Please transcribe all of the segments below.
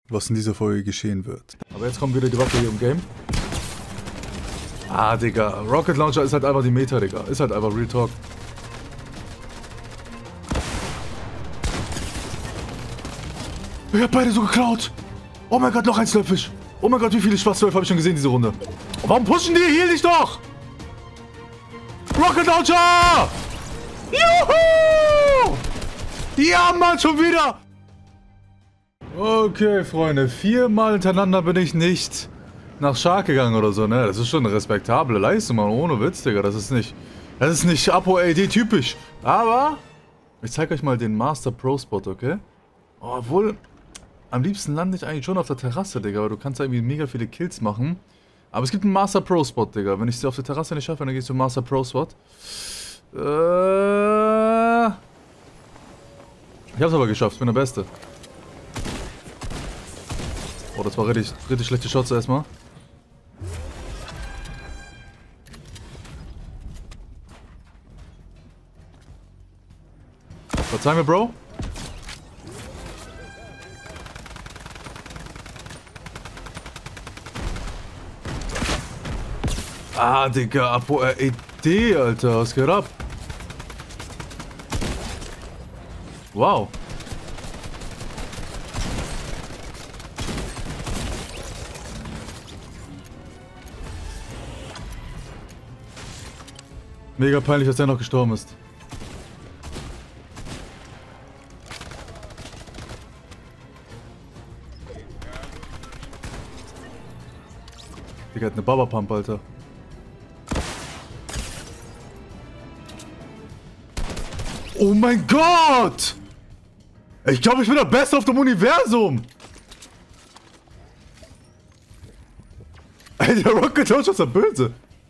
was in dieser Folge geschehen wird. Aber jetzt kommt wieder die Waffe hier im Game. Ah, Digga. Rocket Launcher ist halt einfach die Meta, Digga. Ist halt einfach Real Talk. Ich hab beide so geklaut. Oh mein Gott, noch ein Slurpfish. Oh mein Gott, wie viele Schwarzwölfe habe ich schon gesehen diese Runde. Warum pushen die? Heal dich doch! Rocket Launcher! Juhu! Ja, Mann, schon wieder! Okay, Freunde. 4-mal hintereinander bin ich nicht nach Shark gegangen oder so, ne? Das ist schon eine respektable Leistung, Mann. Ohne Witz, Digga. Das ist nicht Apo-AD typisch. Aber ich zeige euch mal den Master Pro Spot, okay? Oh, obwohl, am liebsten lande ich eigentlich schon auf der Terrasse, Digga. Aber du kannst irgendwie mega viele Kills machen. Aber es gibt einen Master Pro Spot, Digga. Wenn ich sie auf der Terrasse nicht schaffe, dann gehe ich zum Master Pro Spot. Ich hab's aber geschafft. Ich bin der Beste. Oh, das war richtig schlechte Shots erstmal. Verzeih mir, Bro. Ah, Digga, Apo RED, Alter, was geht ab? Wow. Mega peinlich, dass der noch gestorben ist. Digga, hat eine Baba-Pump, Alter. Oh mein Gott! Ich glaube, ich bin der Beste auf dem Universum! Ey, der Rocket Launcher ist der Böse!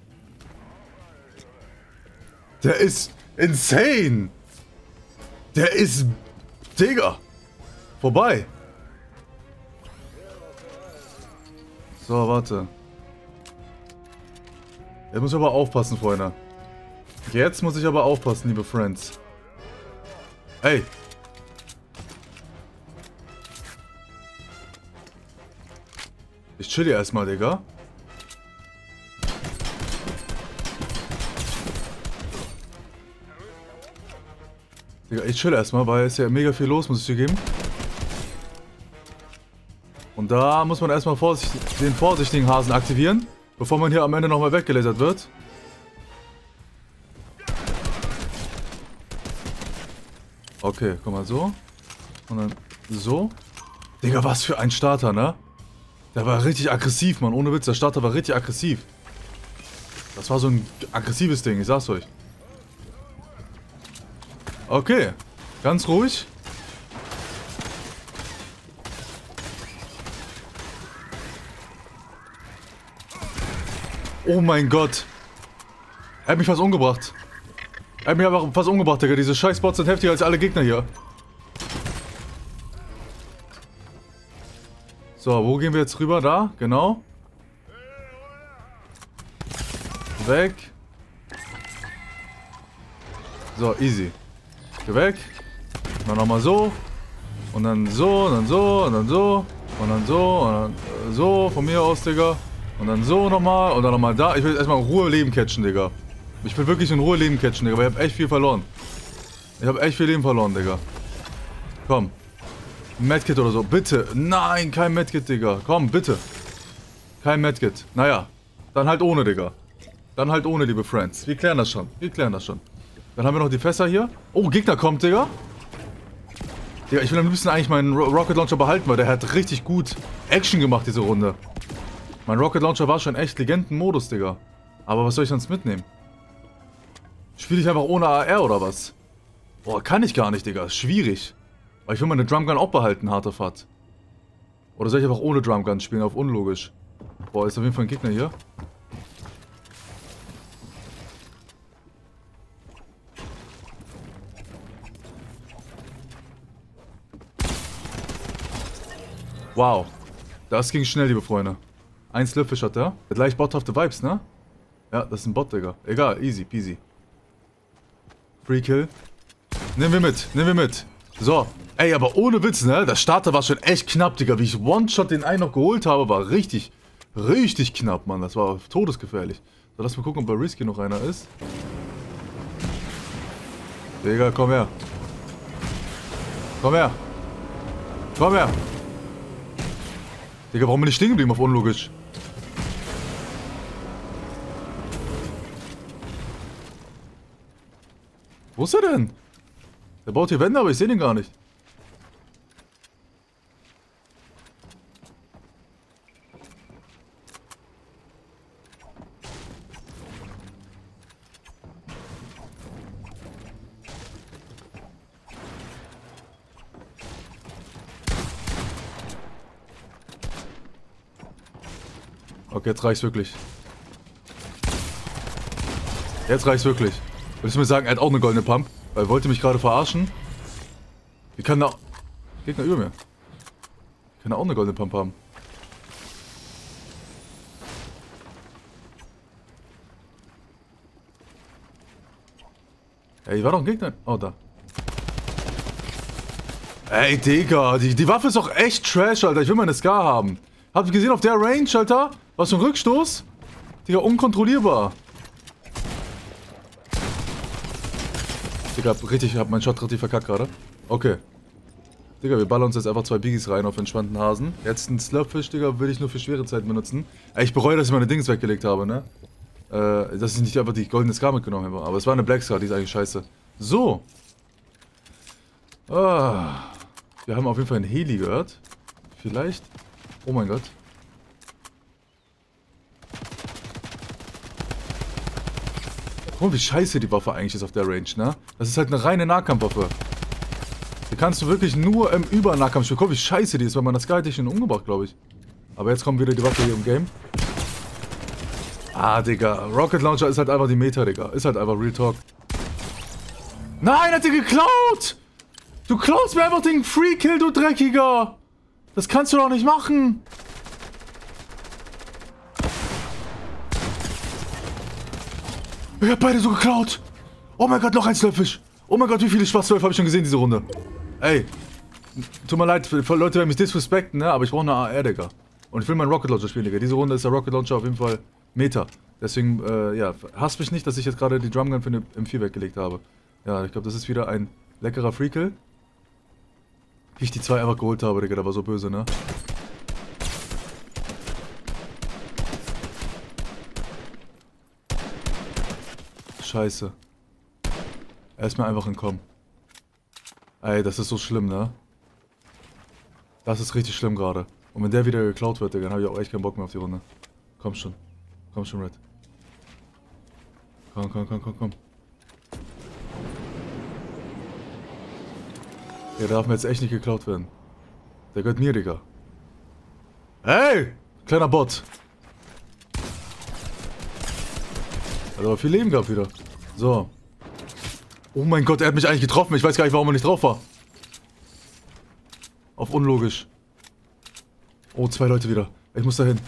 Der ist insane! Der ist... Digga! Vorbei! So, warte. Jetzt muss ich aber aufpassen, Freunde. Jetzt muss ich aber aufpassen, liebe Friends. Ey! Ich chill hier erstmal, Digga. Digga, ich chill erstmal, weil es ist ja mega viel los, muss ich dir geben. Und da muss man erstmal den vorsichtigen Hasen aktivieren, bevor man hier am Ende nochmal weggelasert wird. Okay, guck mal so. Und dann so. Digga, was für ein Starter, ne? Der war richtig aggressiv, Mann. Ohne Witz, der Starter war richtig aggressiv. Das war so ein aggressives Ding, ich sag's euch. Okay, ganz ruhig. Oh mein Gott. Er hat mich fast umgebracht. Er hat mich einfach fast umgebracht, Digga. Diese scheiß Bots sind heftiger als alle Gegner hier. So, wo gehen wir jetzt rüber? Da, genau. Weg. So, easy. Geh weg. Und dann nochmal so. Und dann so, und dann so, und dann so. Und dann so, und dann so. Von mir aus, Digga. Und dann so nochmal. Und dann nochmal da. Ich will jetzt erstmal in Ruhe Leben catchen, Digga. Ich will wirklich in Ruhe Leben catchen, Digga. Aber ich hab echt viel verloren. Ich hab echt viel Leben verloren, Digga. Komm. Medkit oder so. Bitte. Nein, kein Medkit, Digga. Komm, bitte. Kein Medkit. Naja. Dann halt ohne, Digga. Dann halt ohne, liebe Friends. Wir klären das schon. Wir klären das schon. Dann haben wir noch die Fässer hier. Oh, Gegner kommt, Digga. Digga, ich will am liebsten eigentlich meinen Rocket Launcher behalten, weil der hat richtig gut Action gemacht, diese Runde. Mein Rocket Launcher war schon echt Legendenmodus, Digga. Aber was soll ich sonst mitnehmen? Spiele ich einfach ohne AR oder was? Boah, kann ich gar nicht, Digga. Ist schwierig. Aber ich will meine Drumgun auch behalten, harte Fahrt. Oder soll ich einfach ohne Drumgun spielen, auf unlogisch? Boah, ist auf jeden Fall ein Gegner hier. Wow. Das ging schnell, liebe Freunde. Ein Slurpfish hat der. Gleich bothafte Vibes, ne? Ja, das ist ein Bot, Digga. Egal, easy peasy. Free Kill. Nehmen wir mit, nehmen wir mit. So, Ey, aber ohne Witz, ne? Das Starter war schon echt knapp, Digga. Wie ich One-Shot den einen noch geholt habe, war richtig, richtig knapp, Mann. Das war todesgefährlich. So, lass mal gucken, ob bei Risky noch einer ist. Digga, komm her. Komm her. Komm her. Digga, warum bin ich stehen geblieben auf unlogisch? Wo ist er denn? Der baut hier Wände, aber ich sehe den gar nicht. Okay, jetzt reicht's wirklich. Jetzt reicht's wirklich. Willst du mir sagen, er hat auch eine goldene Pump? Weil er wollte mich gerade verarschen. Wie kann da... Gegner über mir. Wie kann er auch eine goldene Pump haben? Ey, war doch ein Gegner. Oh, da. Ey, Digga, die Waffe ist doch echt Trash, Alter. Ich will meine Scar haben. Habt ihr gesehen auf der Range, Alter? Was für ein Rückstoß? Digga, unkontrollierbar. Digga, richtig, ich hab meinen Shot richtig verkackt gerade. Okay. Digga, wir ballern uns jetzt einfach 2 Biggies rein auf entspannten Hasen. Jetzt ein Slurpfish, Digga, würde ich nur für schwere Zeiten benutzen. Ey, ich bereue, dass ich meine Dings weggelegt habe, ne? Dass ich nicht einfach die goldene Scar mitgenommen habe. Aber es war eine Black Scar, die ist eigentlich scheiße. So. Ah. Wir haben auf jeden Fall einen Heli gehört. Vielleicht. Oh mein Gott. Guck mal, wie scheiße die Waffe eigentlich ist auf der Range, ne? Das ist halt eine reine Nahkampfwaffe. Die kannst du wirklich nur im Übernahkampf spielen. Guck mal, wie scheiße die ist, weil man das gar nicht schon umgebracht, glaube ich. Aber jetzt kommt wieder die Waffe hier im Game. Ah, Digga. Rocket Launcher ist halt einfach die Meta, Digga. Ist halt einfach Real Talk. Nein, hat die geklaut! Du klaust mir einfach den Free Kill, du Dreckiger! Das kannst du doch nicht machen! Ich hab beide so geklaut! Oh mein Gott, noch ein Slurpfish! Oh mein Gott, wie viele Schwarzwölfe habe ich schon gesehen diese Runde? Ey, tut mir leid, Leute werden mich disrespekten, ne? Aber ich brauche eine AR, Digga. Und ich will meinen Rocket Launcher spielen, Digga. Diese Runde ist der Rocket Launcher auf jeden Fall Meta. Deswegen, ja, hasst mich nicht, dass ich jetzt gerade die Drumgun für eine M4 weggelegt habe. Ja, ich glaube, das ist wieder ein leckerer Freekill. Wie ich die 2 einfach geholt habe, Digga, der war so böse, ne? Scheiße. Er ist mir einfach entkommen. Ey, das ist so schlimm, ne? Das ist richtig schlimm gerade. Und wenn der wieder geklaut wird, Digga, dann habe ich auch echt keinen Bock mehr auf die Runde. Komm schon. Komm schon, Red. Komm. Der darf mir jetzt echt nicht geklaut werden. Der gehört mir, Digga. Hey! Kleiner Bot. Hat aber viel Leben gehabt wieder. So. Oh mein Gott, er hat mich eigentlich getroffen. Ich weiß gar nicht, warum er nicht drauf war. Auf unlogisch. Oh, 2 Leute wieder. Ich muss da hin.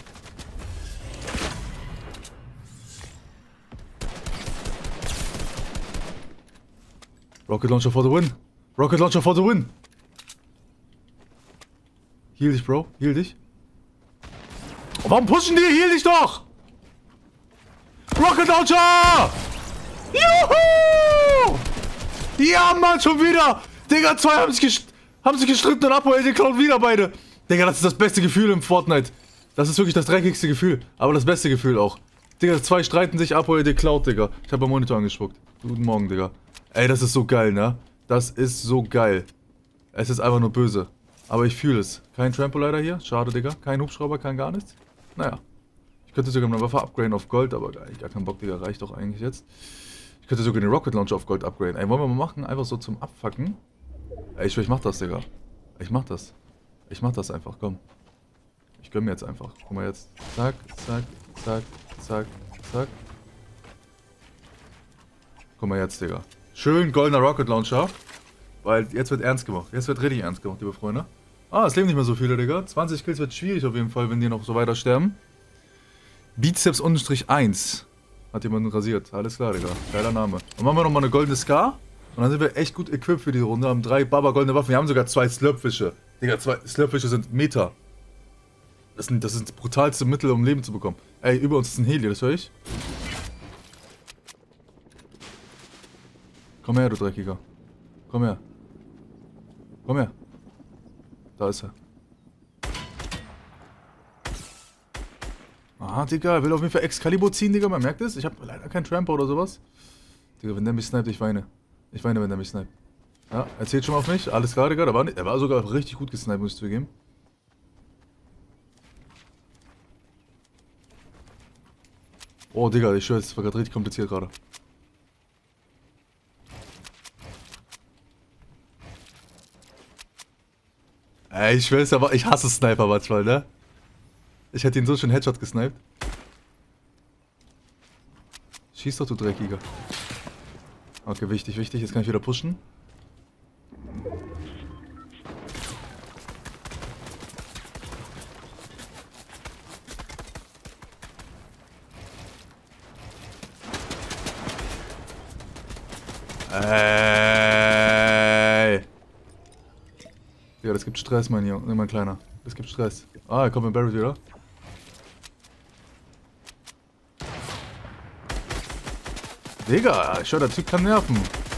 Rocket Launcher for the win. Rocket Launcher for the win. Heal dich, Bro. Heal dich. Oh, warum pushen die? Heal dich doch! Rocket Launcher! Juhu! Ja, Mann, schon wieder! Digga, 2 haben sich gestritten und Apo, die klaut wieder beide. Digga, das ist das beste Gefühl im Fortnite. Das ist wirklich das dreckigste Gefühl. Aber das beste Gefühl auch. Digga, 2 streiten sich, Apo, die klaut, Digga. Ich habe am Monitor angespuckt. Guten Morgen, Digga. Ey, das ist so geil, ne? Das ist so geil. Es ist einfach nur böse. Aber ich fühle es. Kein Trampolider hier. Schade, Digga. Kein Hubschrauber, kein gar nichts. Naja. Ich könnte sogar meine Waffe upgraden auf Gold, aber gar keinen Bock, Digga. Reicht doch eigentlich jetzt. Ich könnte sogar den Rocket Launcher auf Gold upgraden. Ey, wollen wir mal machen? Einfach so zum Abfucken. Ey, ich mach das, Digga. Ich mach das. Ich mach das einfach, komm. Ich gönn mir jetzt einfach. Guck mal jetzt. Zack, zack, zack, zack, zack. Guck mal jetzt, Digga. Schön goldener Rocket Launcher. Weil jetzt wird ernst gemacht. Jetzt wird richtig ernst gemacht, liebe Freunde. Ah, es leben nicht mehr so viele, Digga. 20 Kills wird schwierig auf jeden Fall, wenn die noch so weiter sterben. Bizeps-1. Hat jemand rasiert. Alles klar, Digga. Geiler Name. Und machen wir nochmal eine goldene Scar. Und dann sind wir echt gut equipped für die Runde. Haben 3 Baba-goldene Waffen. Wir haben sogar 2 Slurpfische. Digga, 2 Slurpfische sind Meter. Das sind das brutalste Mittel, um Leben zu bekommen. Ey, über uns ist ein Heli, das höre ich. Komm her, du Dreckiger. Komm her. Komm her. Da ist er. Aha, Digga, er will auf jeden Fall Excalibur ziehen, Digga. Man merkt es. Ich habe leider keinen Tramper oder sowas. Digga, wenn der mich sniped, ich weine. Ich weine, wenn der mich sniped. Ja, er zählt schon mal auf mich. Alles klar, Digga. Er war sogar richtig gut gesniped, muss ich zugeben. Oh, Digga, ich schwör, das war gerade richtig kompliziert gerade. Ey, ich schwör's, aber ich hasse Sniper manchmal, ne? Ich hätte ihn so schön Headshot gesniped. Schieß doch, du Dreckiger. Okay, wichtig, wichtig. Jetzt kann ich wieder pushen. Ey. Ja, das gibt Stress, mein Junge, mein Kleiner. Das gibt Stress. Ah, er kommt mit Barrett wieder. Digga, ich schau, der Typ kann nerven.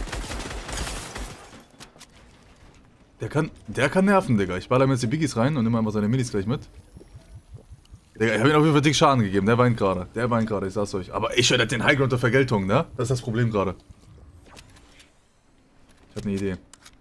Der kann nerven, Digga. Ich baller mir jetzt die Biggies rein und nehme einfach seine Minis gleich mit. Digga, ich habe ihm auf jeden Fall dick Schaden gegeben. Der weint gerade. Der weint gerade, ich sag's euch. Aber ich schau, der hat den Highground der Vergeltung, ne? Das ist das Problem gerade. Ich hab eine Idee.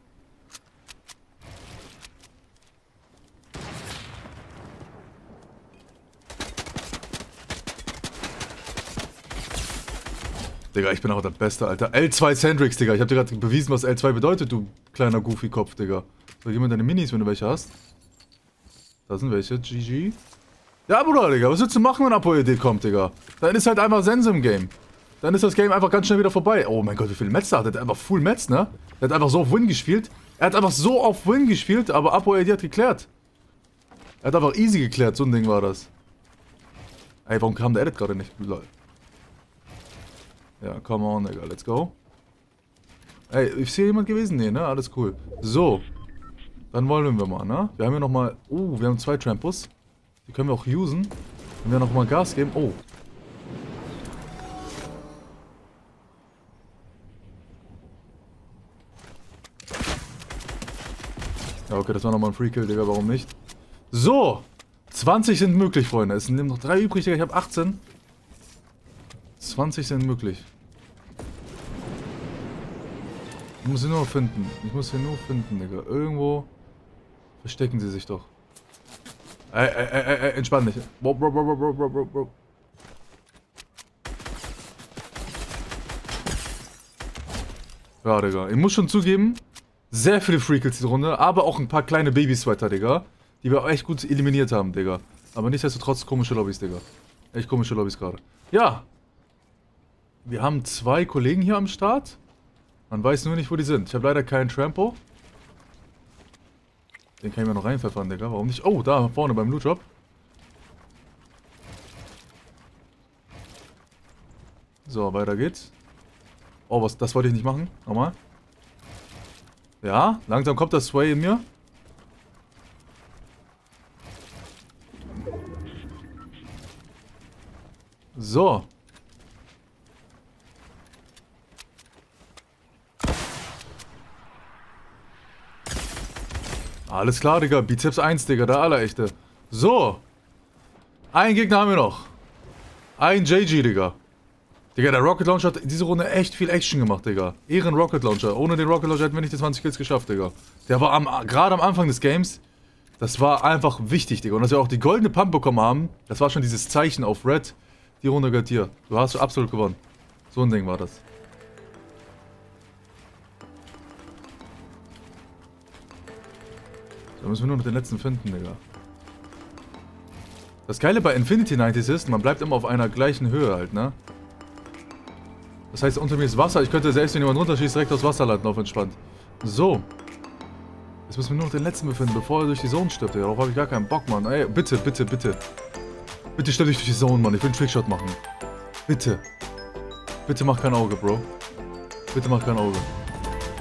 Digga, ich bin auch der Beste, Alter. L2 Sandrix, Digga. Ich hab dir gerade bewiesen, was L2 bedeutet, du kleiner Goofy-Kopf, Digga. So, gib mir deine Minis, wenn du welche hast. Da sind welche. GG. Ja, Bruder, Digga. Was willst du machen, wenn Apo-ED kommt, Digga? Dann ist halt einfach Sense im Game. Dann ist das Game einfach ganz schnell wieder vorbei. Oh mein Gott, wie viele Metz da hat. Der hat einfach Full Metz, ne? Der hat einfach so auf Win gespielt. Er hat einfach so auf Win gespielt, aber Apo-ED hat geklärt. Er hat einfach easy geklärt, so ein Ding war das. Ey, warum kam der Edit gerade nicht? Lol. Ja, come on, Digga, let's go. Ey, ist hier jemand gewesen? Nee, ne? Alles cool. So. Dann wollen wir mal, ne? Wir haben hier nochmal... wir haben 2 Trampus. Die können wir auch usen. Wenn wir nochmal Gas geben... Oh. Ja, okay, das war nochmal ein Free-Kill, Digga, warum nicht? So! 20 sind möglich, Freunde. Es sind noch 3 übrig, Digga, ich habe 18. 20 sind möglich. Ich muss sie nur finden. Ich muss sie nur finden, Digga. Irgendwo verstecken sie sich doch. Ey, entspann dich. Bro. Ja, Digga. Ich muss schon zugeben, sehr viele Freakles diese Runde, aber auch ein paar kleine Baby-Sweater, Digga. Die wir echt gut eliminiert haben, Digga. Aber nichtsdestotrotz komische Lobbys, Digga. Echt komische Lobbys gerade. Ja. Wir haben 2 Kollegen hier am Start. Man weiß nur nicht, wo die sind. Ich habe leider keinen Trampo. Den kann ich mir noch reinpfeffern, Digga. Warum nicht? Oh, da vorne beim Loot Drop. So, weiter geht's. Oh, das wollte ich nicht machen. Nochmal. Ja, langsam kommt das Sway in mir. So. Alles klar, Digga. Bizeps 1, Digga. Der Allerechte. So. Einen Gegner haben wir noch. Ein JG, Digga. Digga, der Rocket Launcher hat diese Runde echt viel Action gemacht, Digga. Ehren Rocket Launcher. Ohne den Rocket Launcher hätten wir nicht die 20 Kills geschafft, Digga. Der war gerade am Anfang des Games. Das war einfach wichtig, Digga. Und dass wir auch die goldene Pump bekommen haben, das war schon dieses Zeichen auf Red. Die Runde gehört dir. Du hast absolut gewonnen. So ein Ding war das. Da müssen wir nur noch den letzten finden, Digga. Das Geile bei Infinity 90s ist, man bleibt immer auf einer gleichen Höhe halt, ne? Das heißt, unter mir ist Wasser. Ich könnte selbst, wenn jemand runterschießt, direkt aufs Wasser landen, auf entspannt. So. Jetzt müssen wir nur noch den letzten befinden, bevor er durch die Zone stirbt, Digga. Darauf habe ich gar keinen Bock, Mann. Ey, bitte, bitte, bitte. Bitte stell dich durch die Zone, Mann. Ich will einen Trickshot machen. Bitte. Bitte mach kein Auge, Bro. Bitte mach kein Auge.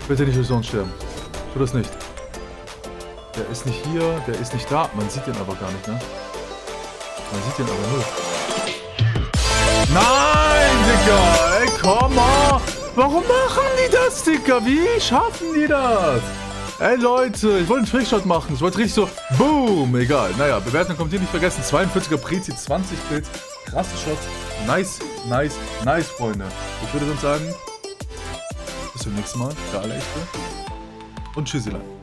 Bitte nicht durch Sohn sterben. Tu das nicht. Der ist nicht hier, der ist nicht da. Man sieht den aber gar nicht, ne? Man sieht den aber null. Nein, Digga! Ey, komm mal! Warum machen die das, Digga? Wie schaffen die das? Ey, Leute, ich wollte einen Trickshot machen. Ich wollte richtig so, boom, egal. Naja, Bewertung kommt hier nicht vergessen. 42er Prezi, 20 Kills. Krasse Shots. Nice, nice, nice, Freunde. Ich würde sonst sagen, bis zum nächsten Mal. Für alle Echte. Und tschüssi,